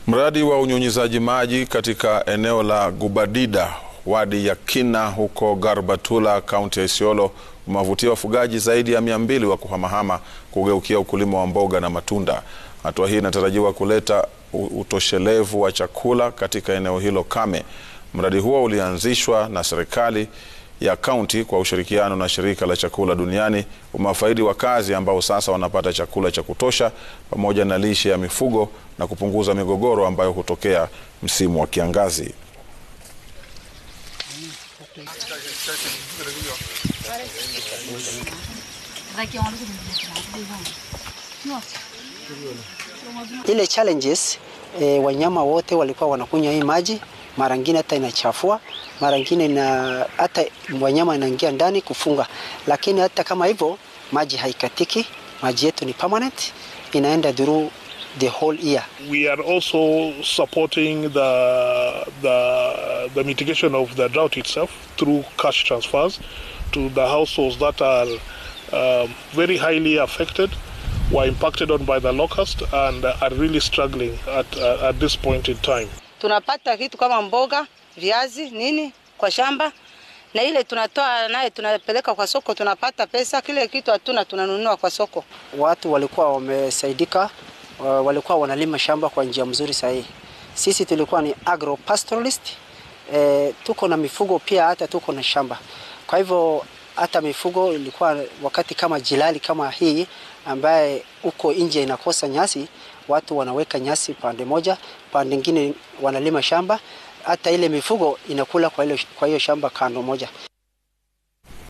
Mradi wa unyunyizaji maji katika eneo la Gubadida, wadi ya Kina huko Garbatula, kaunti ya Isiolo, umewavutia wafugaji zaidi ya 200 wa kuhamahama kugeukia ukulima wa mboga na matunda. Hatua hii inatarajiwa kuleta utoshelevu wa chakula katika eneo hilo kame. Mradi huo ulianzishwa na serikali ya kaunti kwa ushirikiano na shirika la chakula duniani, umewafaidi wakazi ambao sasa wanapata chakula cha kutosha pamoja na lishe ya mifugo na kupunguza migogoro ambayo hutokea msimu wa kiangazi. Ile challenges wanyama wote walikuwa wanakunywa hii maji, mara nyingine hata inachafua, mara nyingine na hata wanyama inaingia ndani kufunga, lakini hata kama hivyo maji haikatiki, maji yetu ni permanent, inaenda through the whole year. We are also supporting the mitigation of the drought itself through cash transfers to the households that are very highly affected, were impacted on by the locust and are really struggling at this point in time. Tunapata kitu kama mboga, viazi, nini kwa shamba, na ile tunatoa naye tunapeleka kwa soko, tunapata pesa. Kile kitu hatuna tunanunua kwa soko. Watu walikuwa wamesaidika, walikuwa wanalima shamba kwa njia mzuri sahihi. Sisi tulikuwa ni agropastoralist, tuko na mifugo pia, hata tuko na shamba. Kwa hivyo hata mifugo ilikuwa wakati kama jilali kama hii ambaye uko nje inakosa nyasi, watu wanaweka nyasi pande moja, pande nyingine wanalima shamba, hata ile mifugo inakula kwa hiyo shamba kando moja.